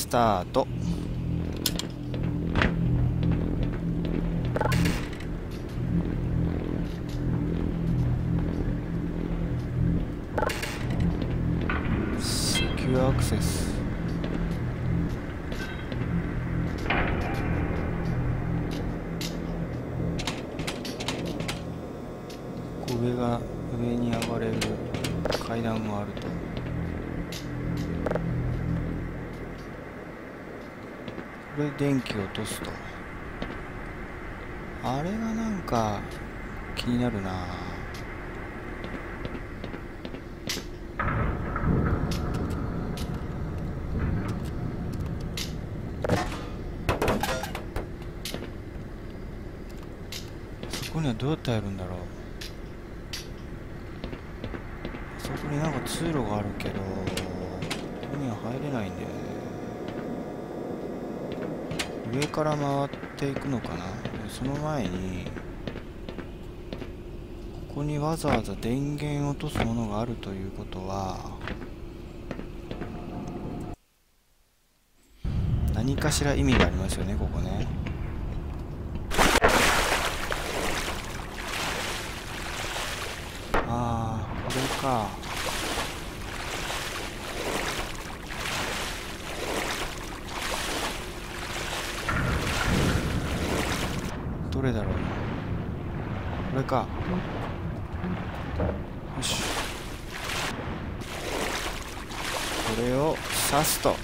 スタート。セキュアアクセス。上に上がれる階段があると。これ電気を落とすと。あれがなんか気になるな。そこにはどうやってやるんだろう。そこになんか通路があるけど、ここには入れないんだよね。上から回っていくのかな。その前にここにわざわざ電源を落とすものがあるということは、何かしら意味がありますよね、ここね。ああ、これか。どれだろうな。これか。よし。これを刺すと。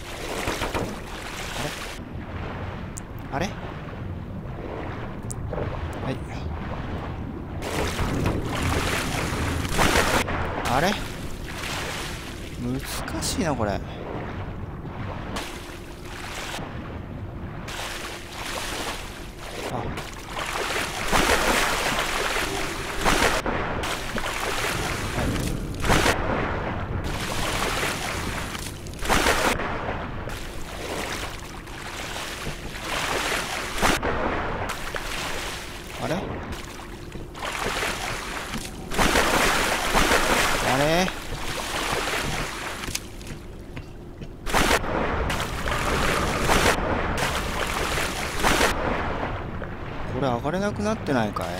あれはい。あれ難しいなこれ。あ、あれあれこれ上がれなくなってないかい。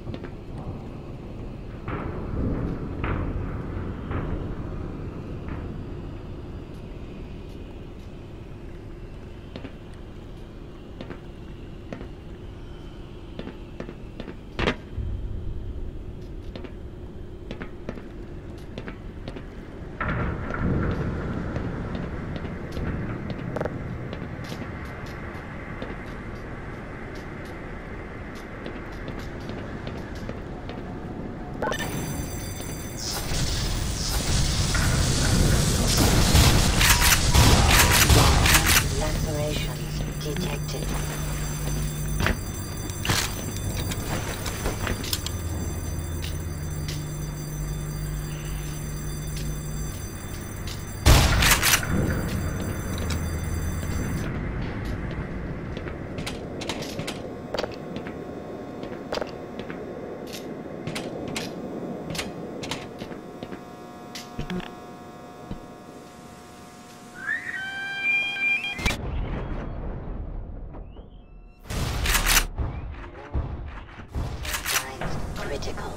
Critical.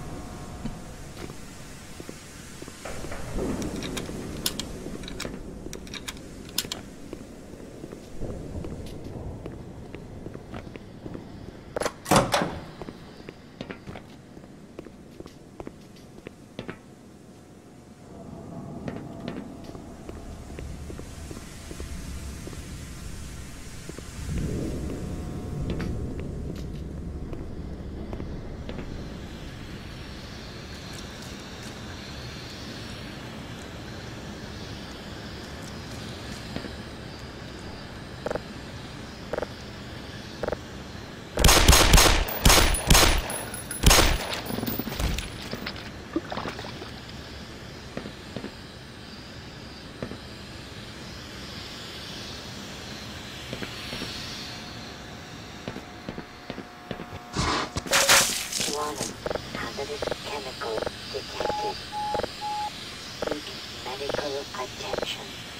Hazardous chemical detected. Seek medical attention.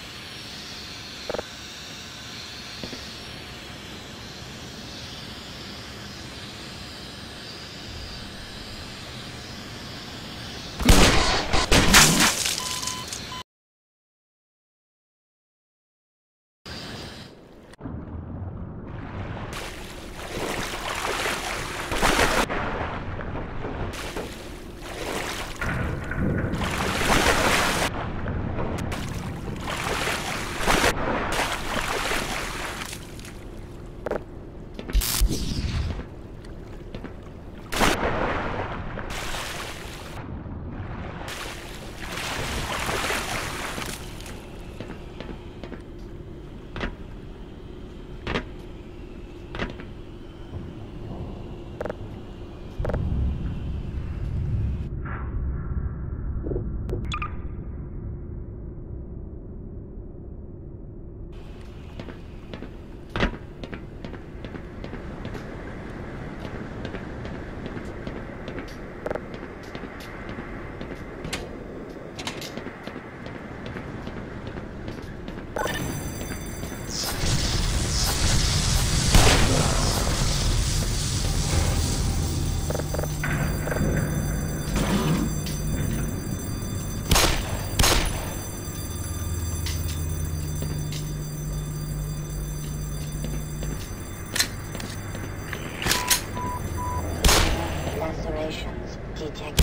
Lacerations detected.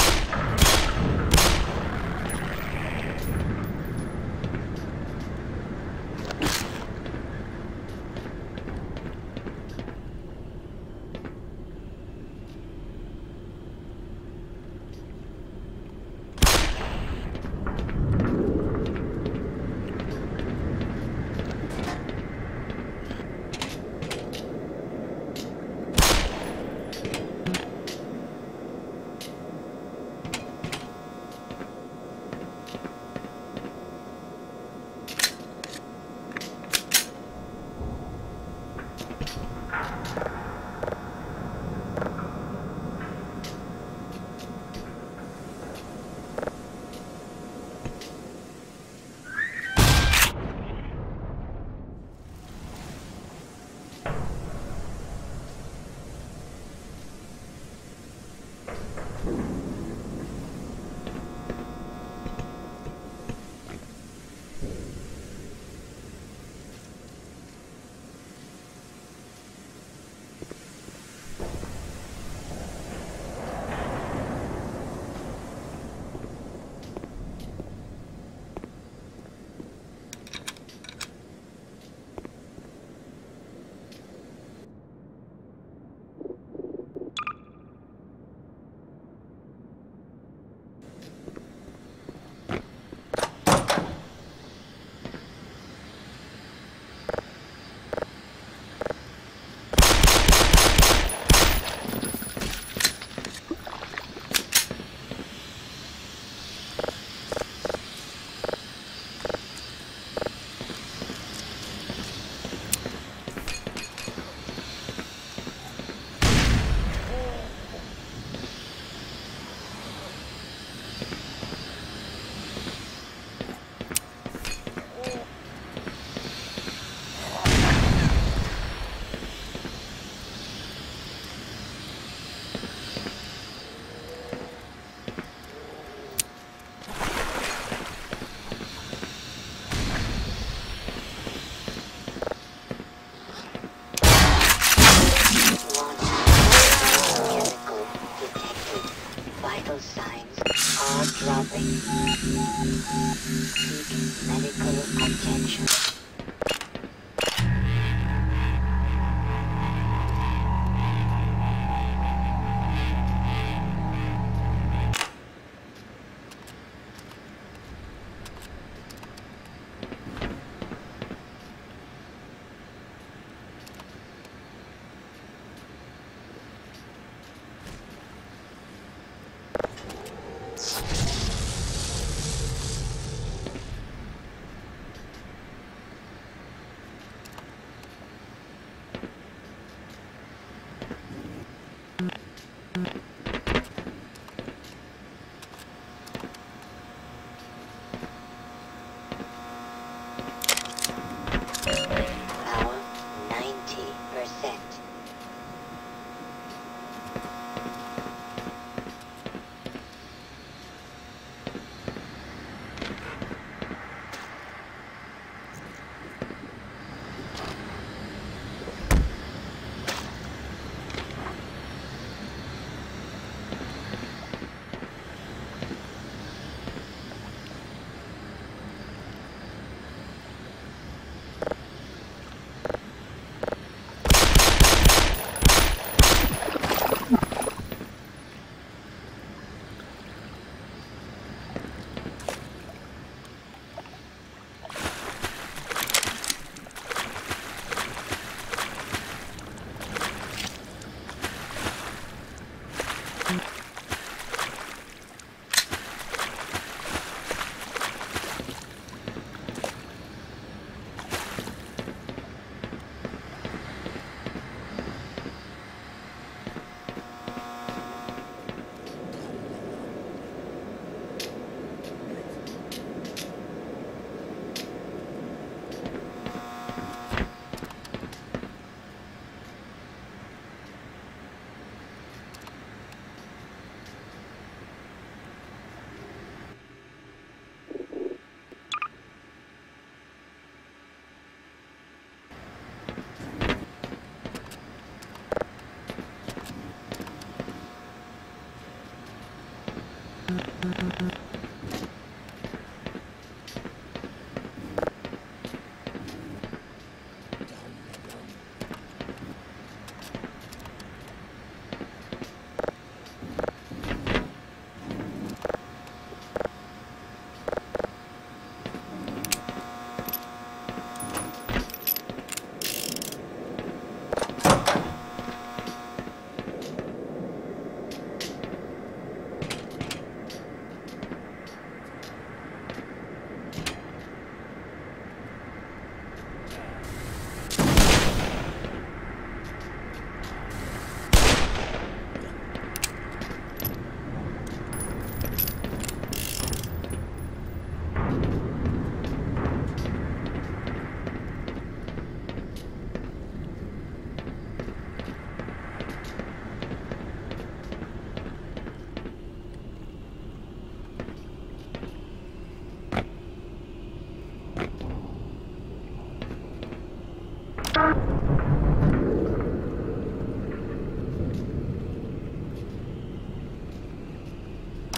Vital signs are dropping. Seek medical attention. Power 90%.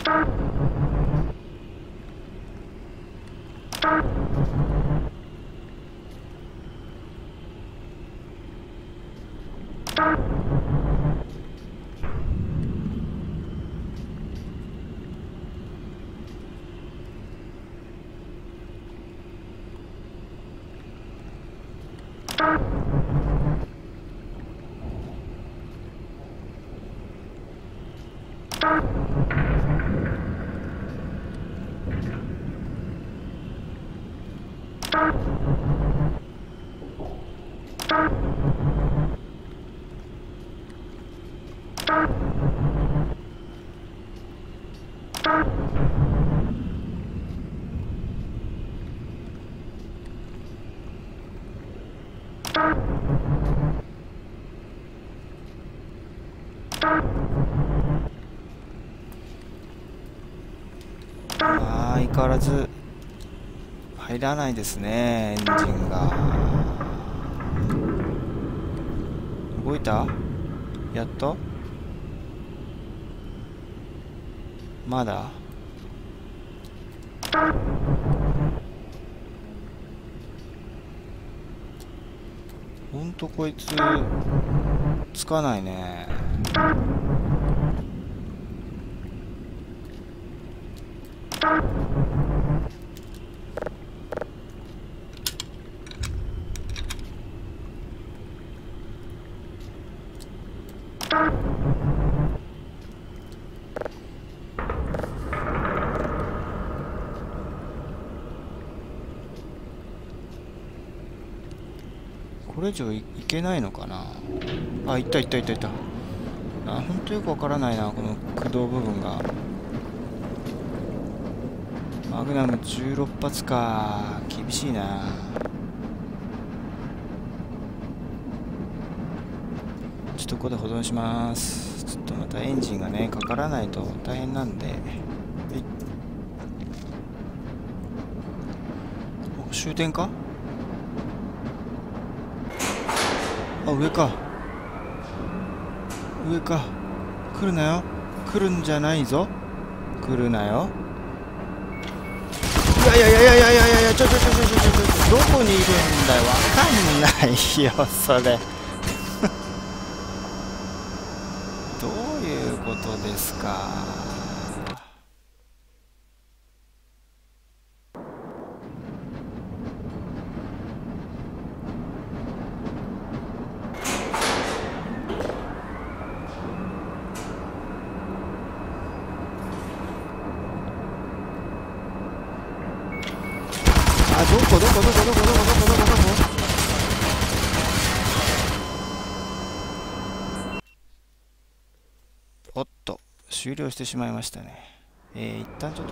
相変わらず入らないですね、エンジンが。動いた？やっと？まだ？ほんとこいつつかないね。これ以上いけないのかな。あ、いったいったいったいった。あ、ほんとよくわからないな、この駆動部分が。マグナム16発か。厳しいな。ちょっとここで保存します。ちょっとまたエンジンがね、かからないと大変なんで。お、終点か？あ、上か。上か。来るなよ。来るんじゃないぞ。来るなよ。いやいやいやいやいやいやいや、ちょ、どこにいるんだよ。わかんないよ、それ。どういうことですか。あ、どこおっと、終了してしまいましたね。一旦ちょっと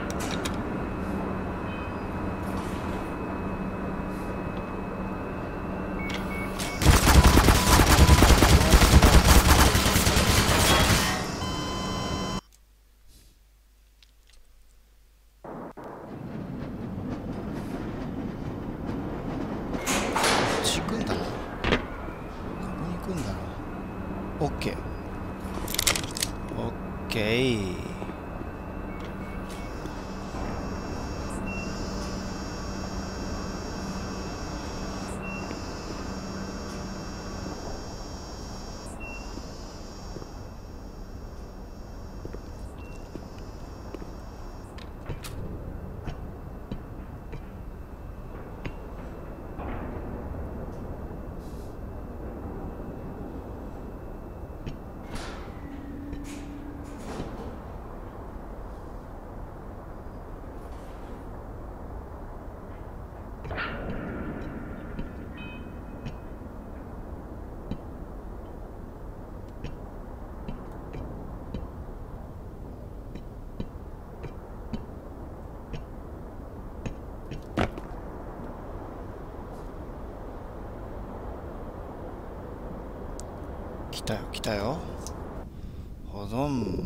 行くんだな。ここに行くんだな。オッケー。オッケー。来たよ来たよ。保存。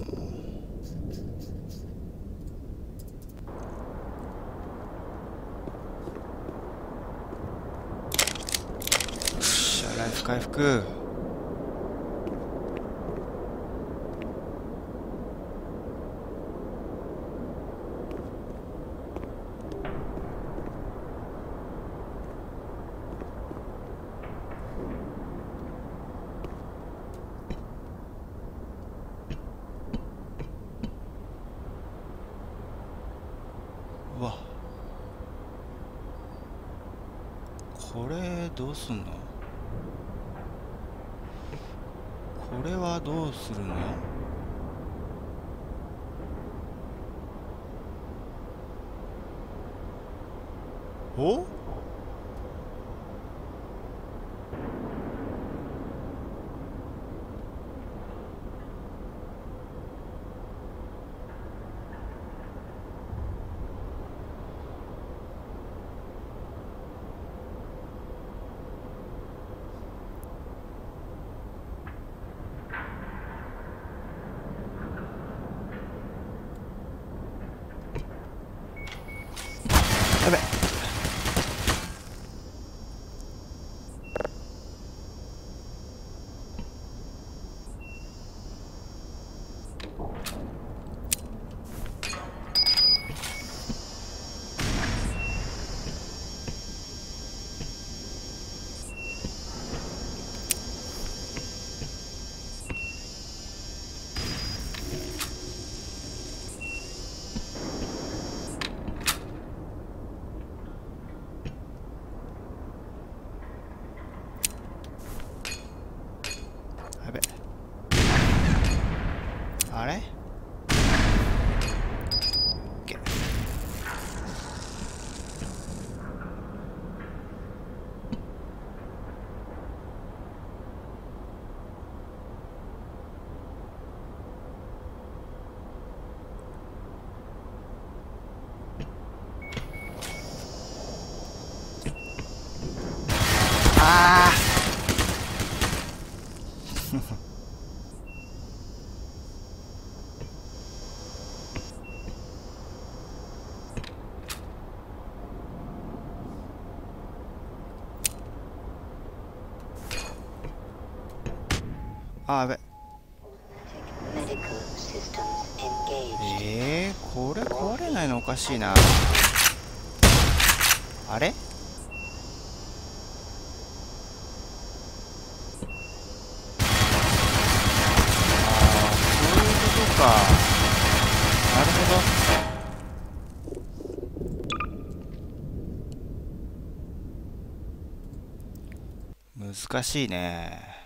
よっしゃ、ライフ回復。 これどうすんの？これはどうするの？お？やべ。やべ。あれ？ OK。 あーあー、やべ。 Medical systems engaged. これ壊れないのおかしいな。あれ？そういうことか。なるほど。難しいね。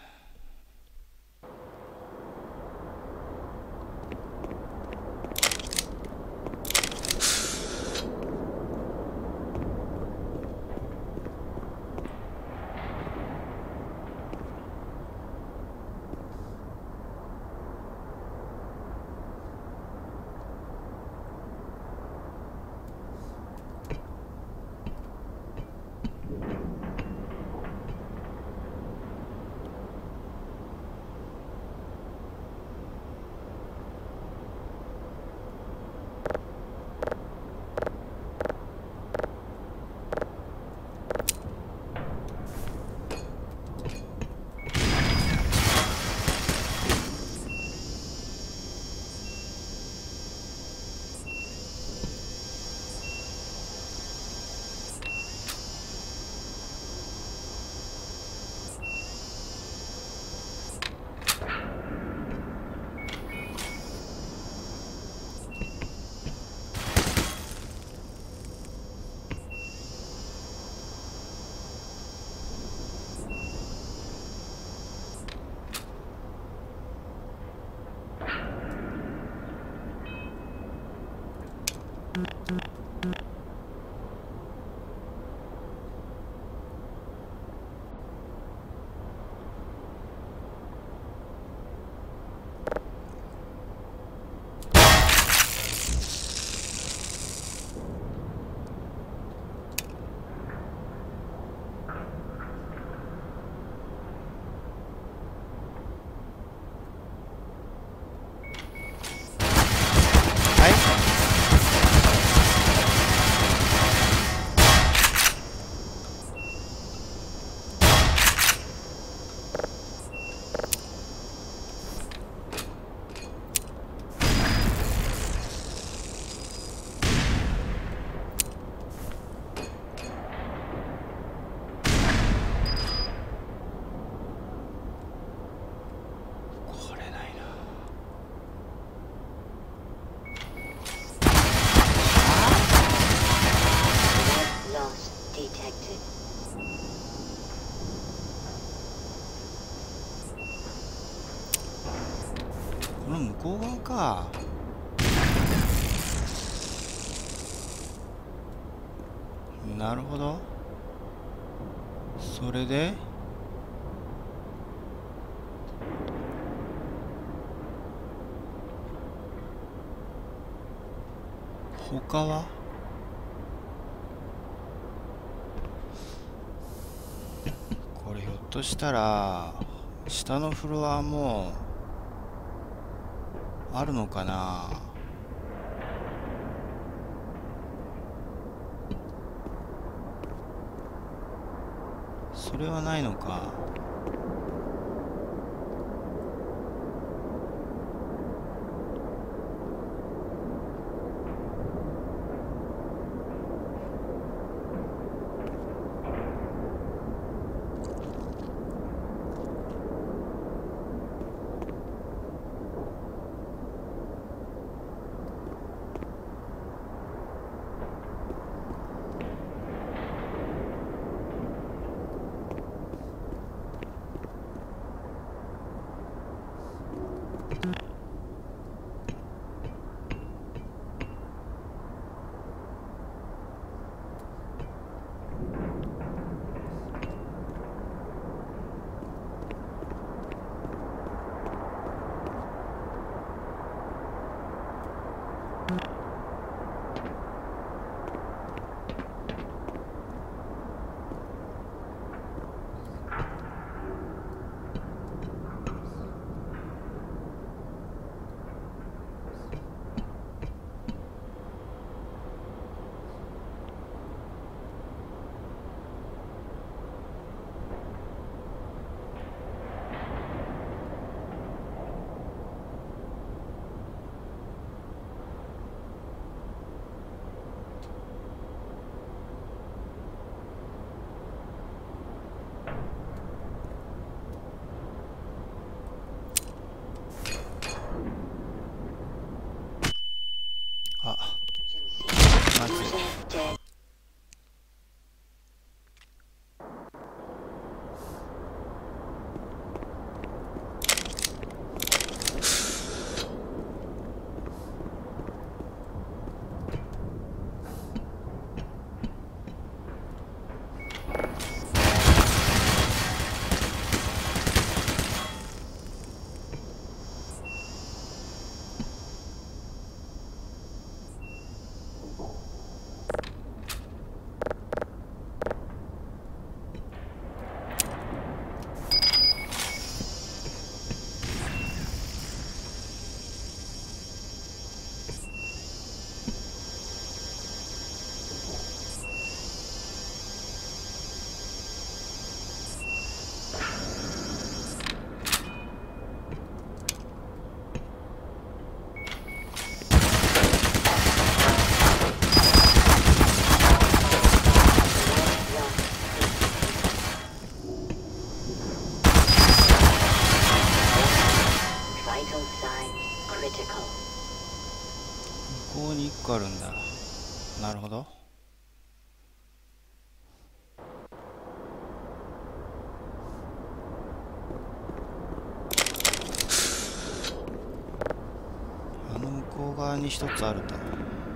はい。 か。なるほど。それで他は？これひょっとしたら下のフロアもあるのかな。それはないのか。あ、まずい。向こうに1個あるんだ。なるほど。あの向こう側に1つあるんだな。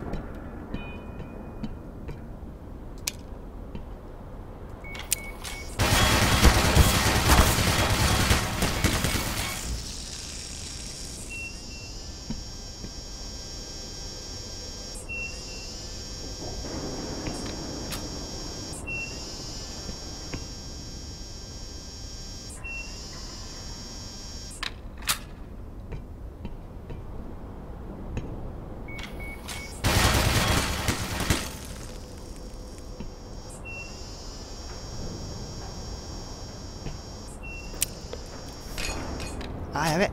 あ、やべ。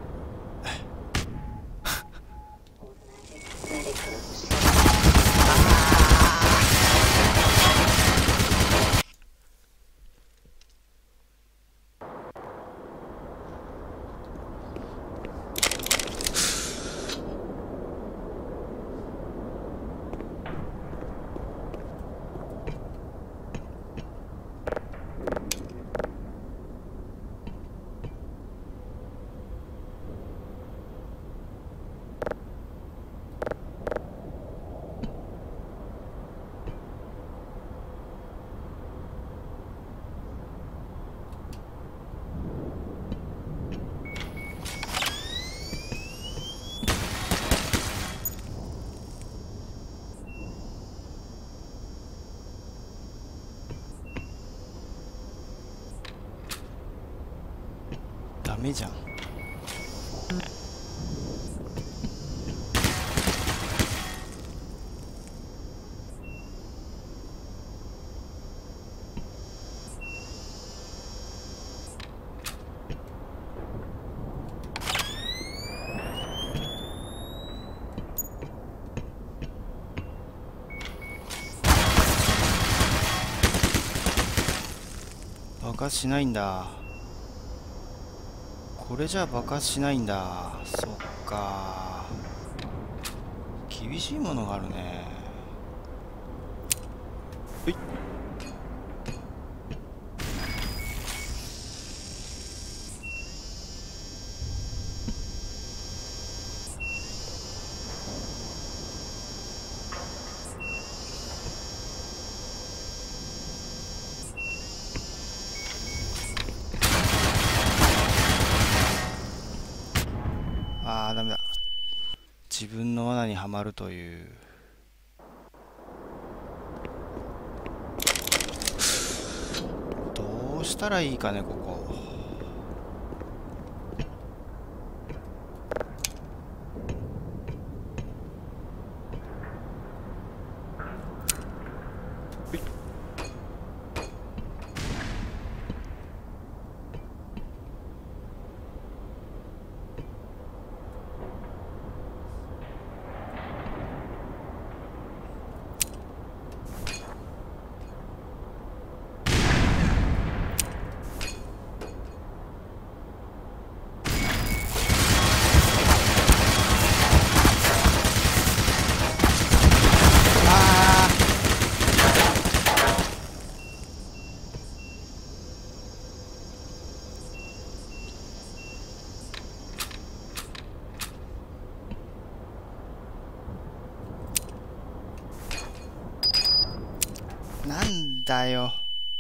メじゃん。爆発しないんだ。これじゃ爆発しないんだ。そっか、厳しいものがあるね。はい。あー、ダメだ。自分の罠にはまるという。どうしたらいいかね、ここ。なんだよ。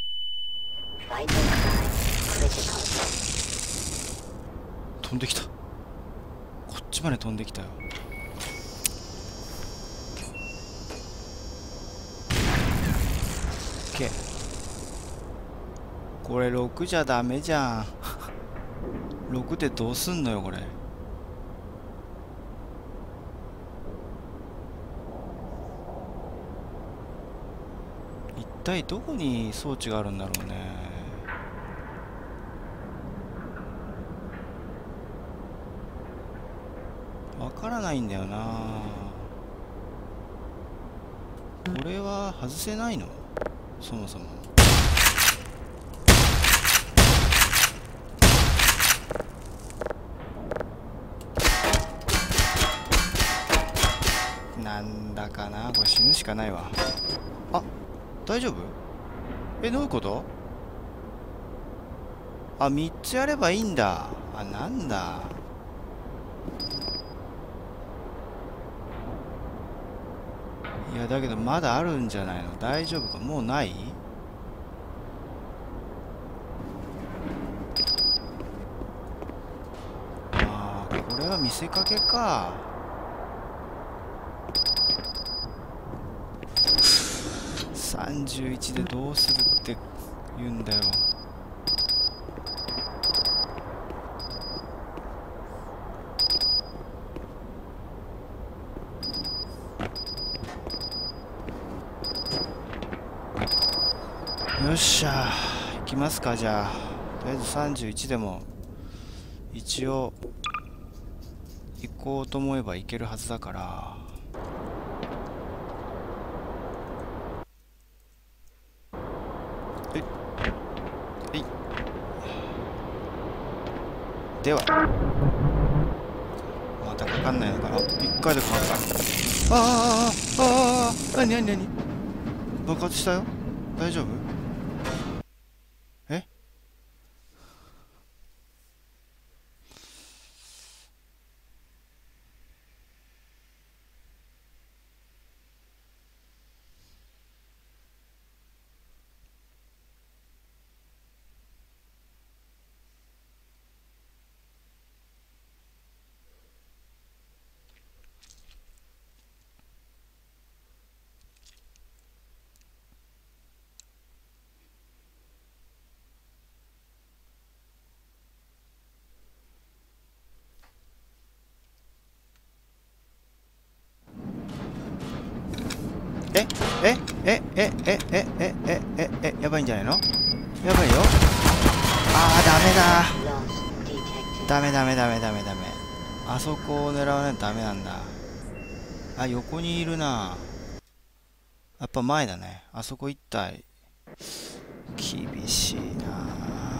飛んできた。こっちまで飛んできたよ。OK。これ6じゃダメじゃん。6でどうすんのよこれ。一体どこに装置があるんだろうね。わからないんだよな。これは外せないの？そもそも。なんだかな、これ死ぬしかないわ。あ、大丈夫？どういうこと？あ、3つやればいいんだ。あ、なんだ。いや、だけどまだあるんじゃないの？大丈夫か？もうない？ああ、これは見せかけか。31でどうするって言うんだよ。よっしゃ、行きますか。じゃあとりあえず31でも一応行こうと思えば行けるはずだから。ではまたかかんないのかな。1回でかかった。なになになに、爆発したよ。大丈夫？え？ やばいんじゃないの？やばいよ。あー、ダメだ。ダメ。あそこを狙わないとダメなんだ。あ、横にいるな。やっぱ前だね。あそこ一体。厳しいな。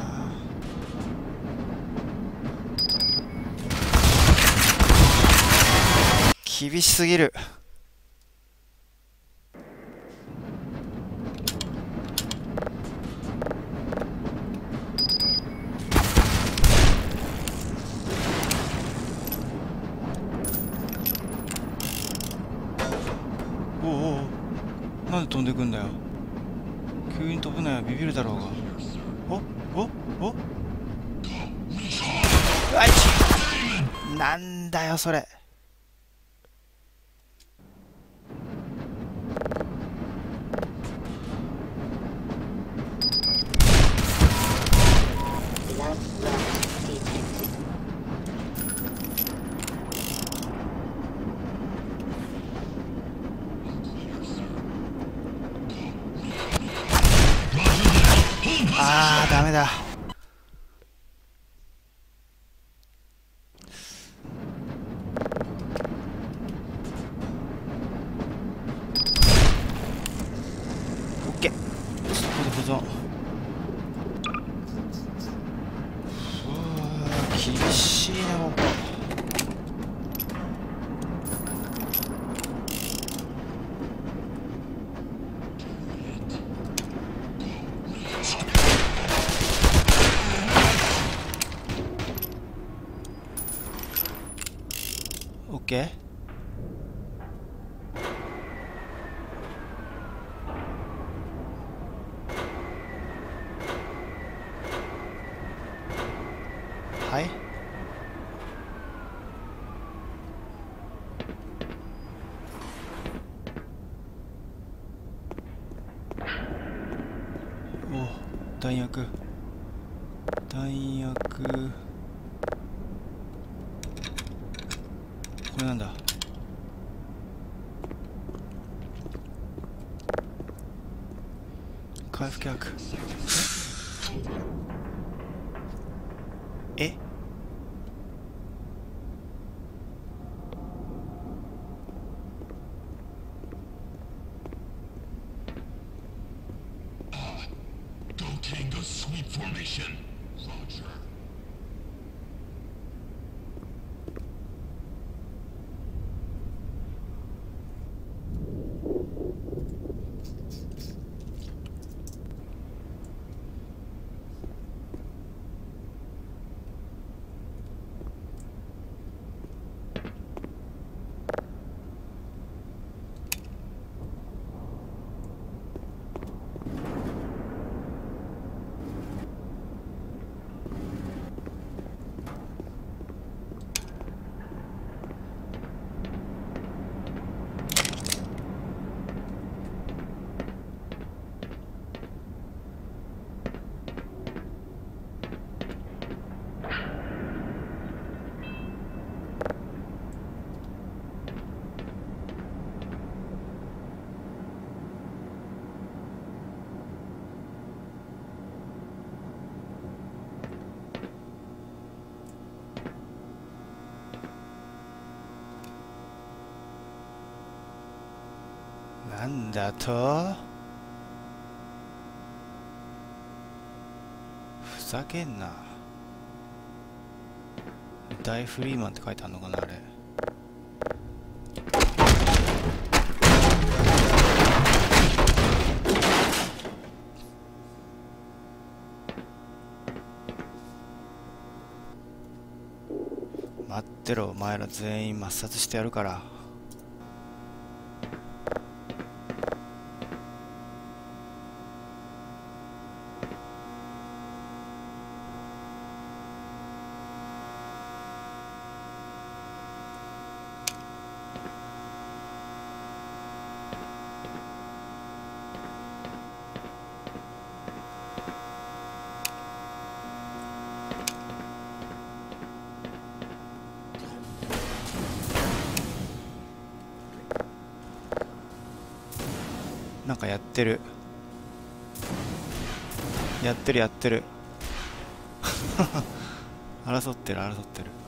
厳しすぎる。なんで飛んでくんだよ。急に飛ぶなよ、ビビるだろうが。あいち、なんだよそれ。あー、ダメだ。オッケー。ここで保存。厳しいなここ。オッケー。はい。お、弾薬。これなんだ。回復薬。え？なんだと？ふざけんな。大フリーマンって書いてあるのかなあれ。待ってろ、お前ら全員抹殺してやるから。 なんかやってるやってるやってる争ってる争ってる。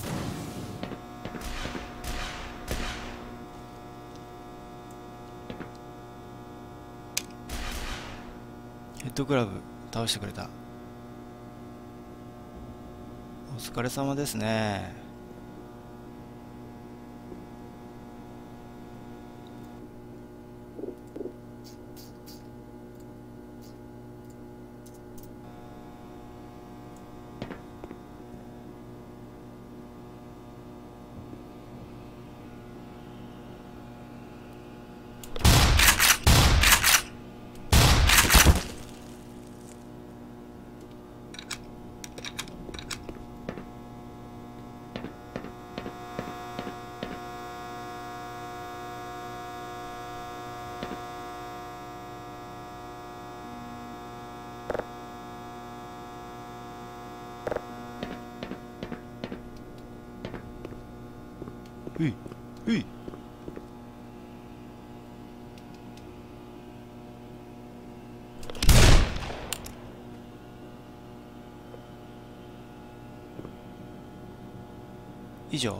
ヘッドクラブ倒してくれた。お疲れ様ですね。ういうい以上。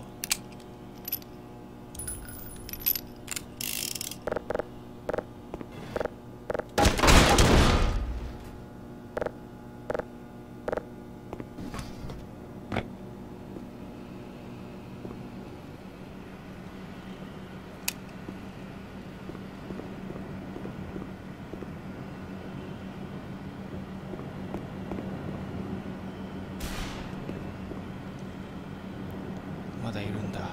まだいるんだ。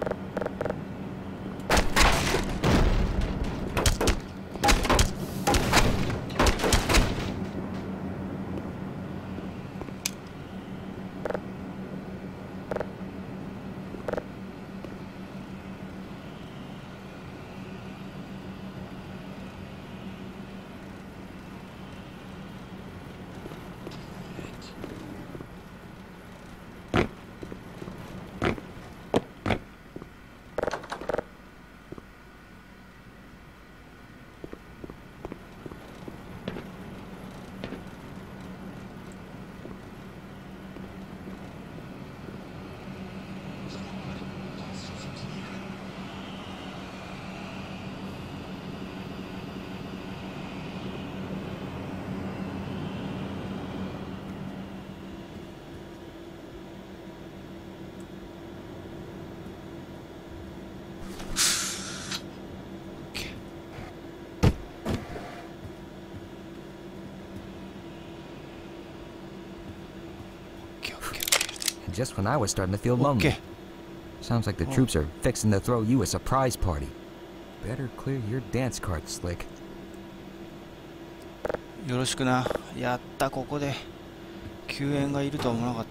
Just when I was starting to feel lonely. Sounds like the troops are fixing to throw you a surprise party. Better clear your dance card, Slick. よろしくな。やった、ここで救援がいるとは思わなかった。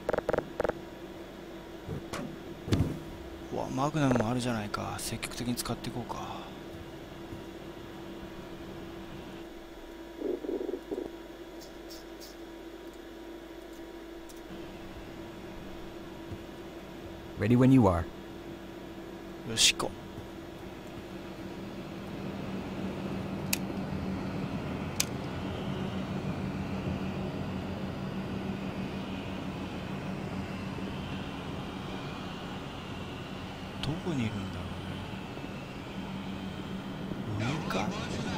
うわ、マグナムもあるじゃないか。積極的に使っていこうか。 Ready when you are. よしこ。どこにいるんだろうね。上か。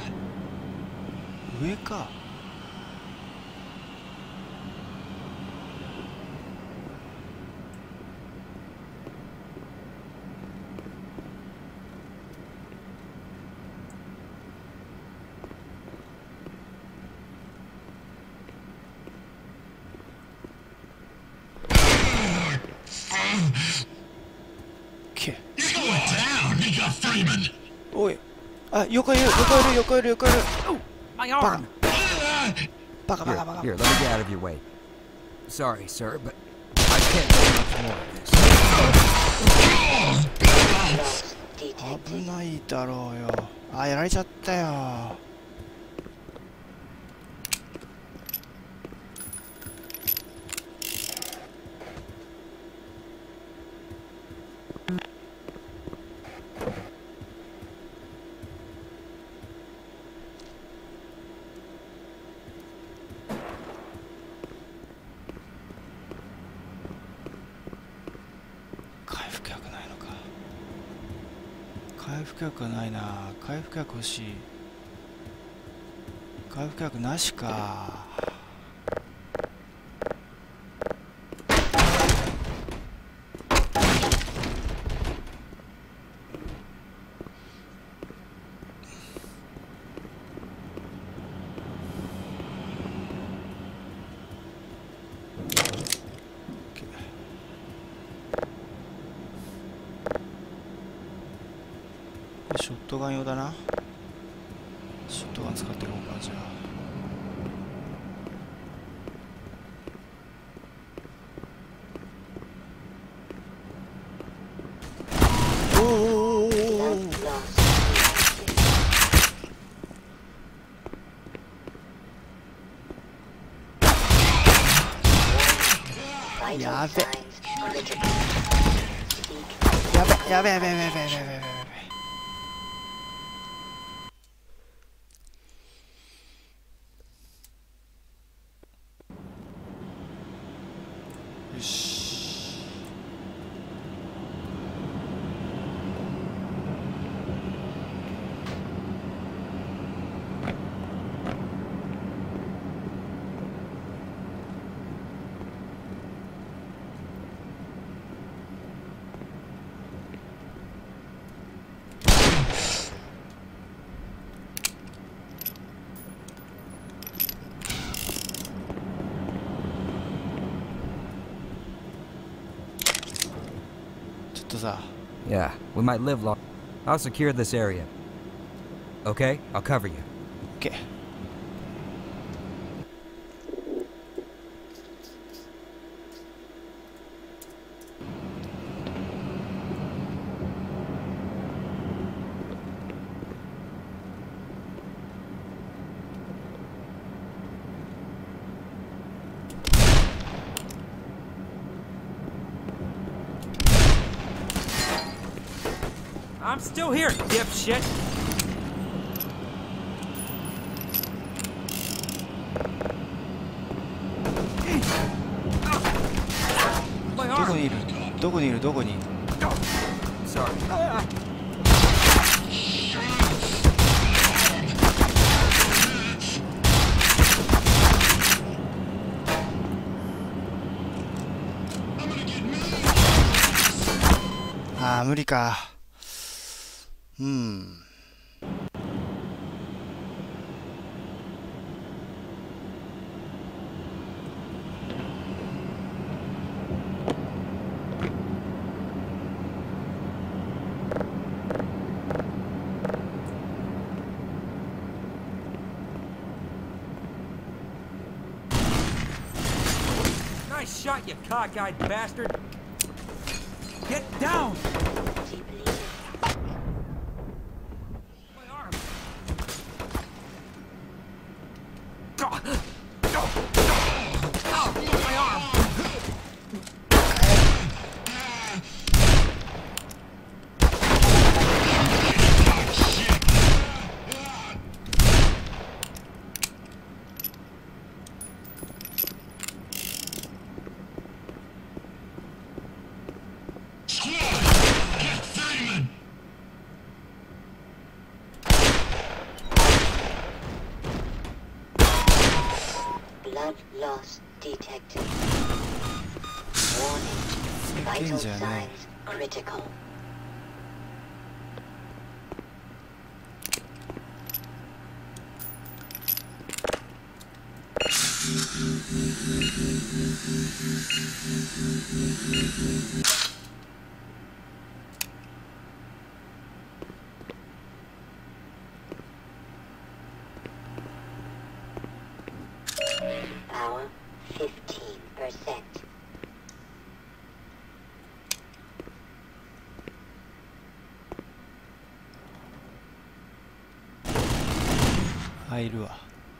上か。おい、あ、横いる、横いる、横いる、横いる。 My バカ arm! バカバカバカ。 Here, let me get out of your way. Sorry, sir, but I can't do much more of this. 危ないだろうよ。あ、やられちゃったよ。 復薬ないのか。回復薬はないな。回復薬欲しい。回復薬なしか。ショットガン用だな。ショットガン使っていこうか。じゃあやべやべやべやべやべやべやべやべ。よし。 Yeah, we might live long. I'll secure this area. Okay, I'll cover you. Okay. I'm still here, dipshit! どこにいる？どこにいる？どこに？ Sorry. ああ、無理か。 Nice shot, you cockeyed bastard! Get down! Blood loss detected. Warning. Vital signs critical. Power 15%. 入るわ。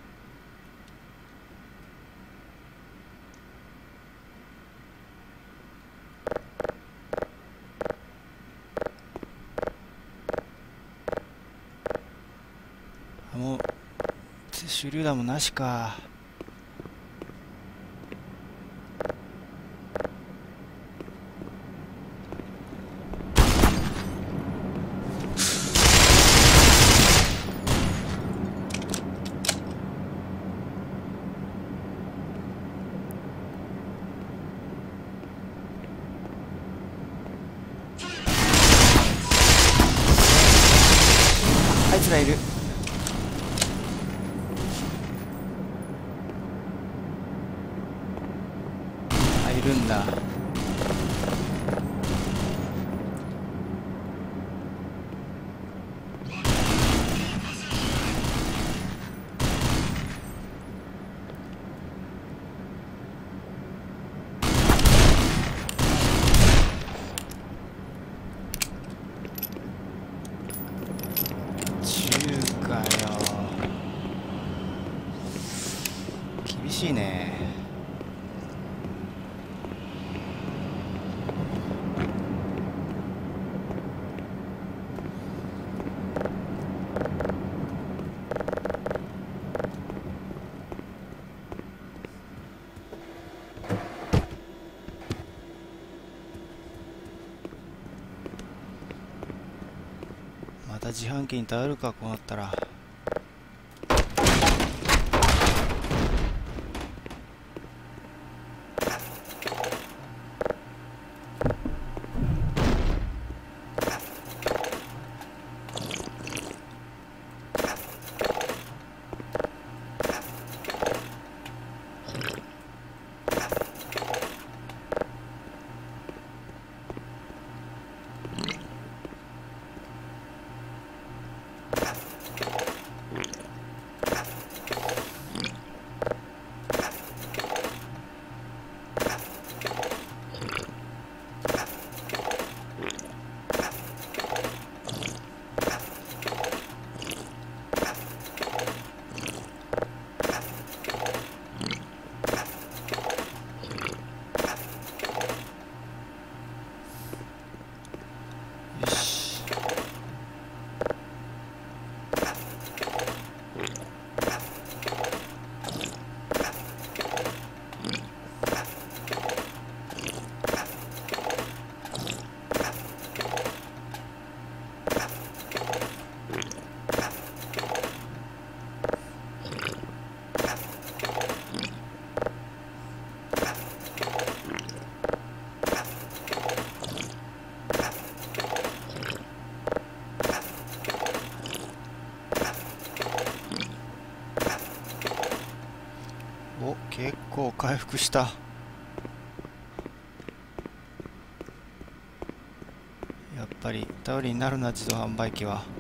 もう手榴弾もなしか。 らいる。あ、いるんだ。厳しいね。また自販機に頼るか、こうなったら。お、結構回復した。やっぱり頼りになるな、自動販売機は。はい、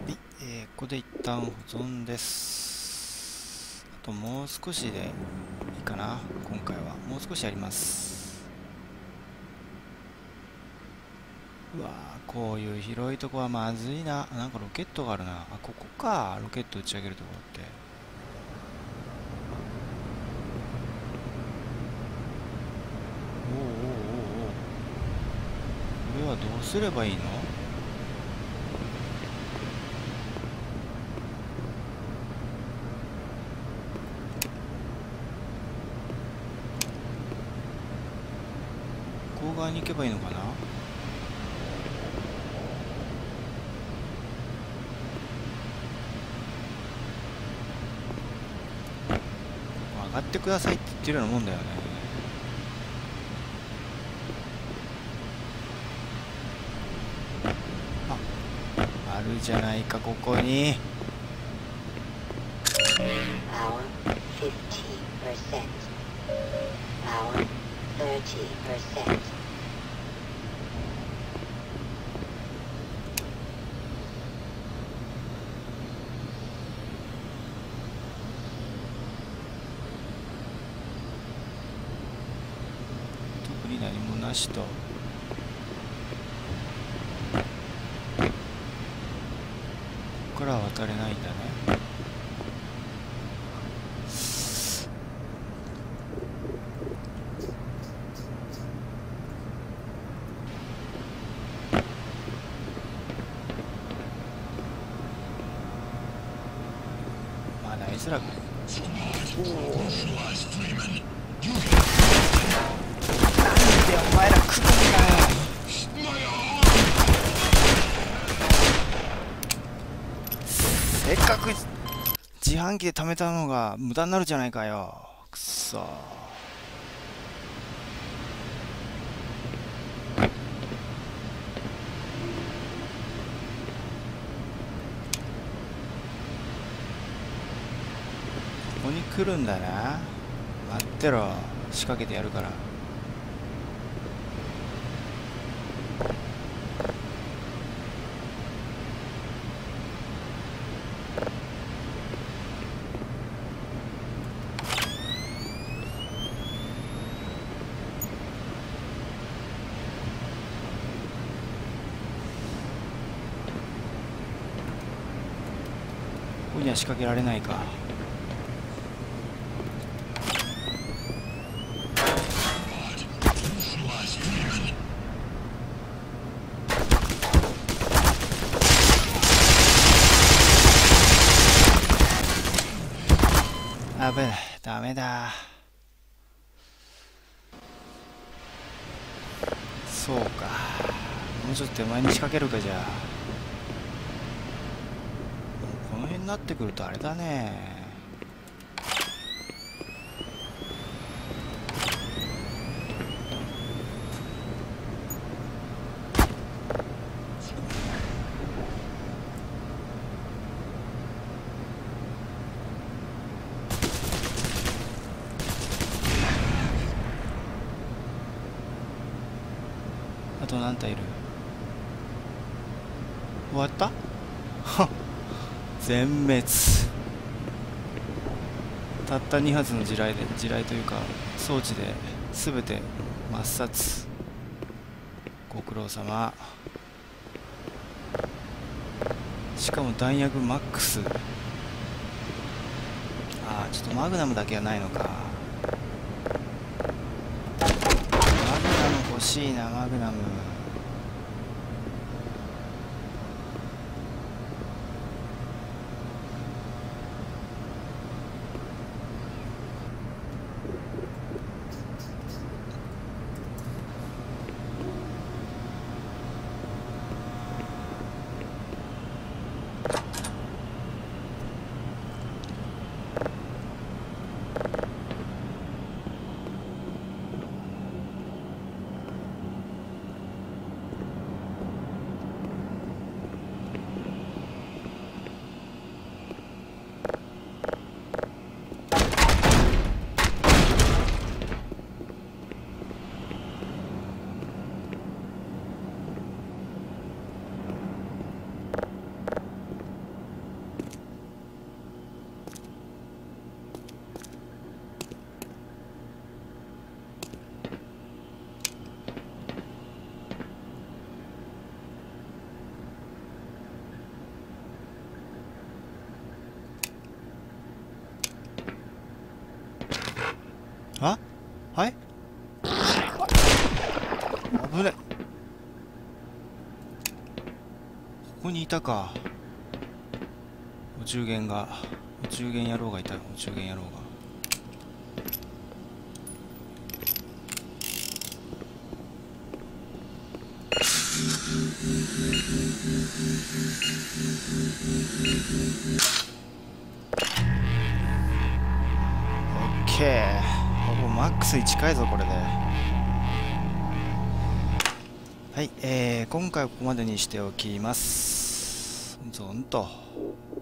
ここで一旦保存です。あともう少しでいいかな。今回はもう少しやります。うわー、こういう広いとこはまずいな。なんかロケットがあるな。あ、ここか、ロケット打ち上げるところって。おおおおおお、これはどうすればいいの？向こう側に行けばいいのかな？上がってくださいって言ってるようなもんだよね。あるじゃないか、ここに。 Power 15%. Power 30%. 特に何もなしと。ここからは渡れないんだね。まだあいつらなんでお前ら来るんだよ。せっかく自販機で貯めたのが無駄になるじゃないかよ。くそー。 来るんだな。待ってろ、仕掛けてやるから。ここには仕掛けられないか。あべ、ダメだ。そうか、もうちょっと手前に仕掛けるか。じゃあこの辺になってくるとあれだね。あと何体いる？終わった？はっ、全滅。たった2発の地雷というか装置で全て抹殺。ご苦労様。しかも弾薬マックス。ああ、ちょっとマグナムだけはないのか。マグナム欲しいな、マグナム。あ、はい、危ね。ここにいたか。お中元野郎がいた。お中元野郎が。オッケー。ここマックスに近いぞ、これで。はい、今回はここまでにしておきます。ゾンと。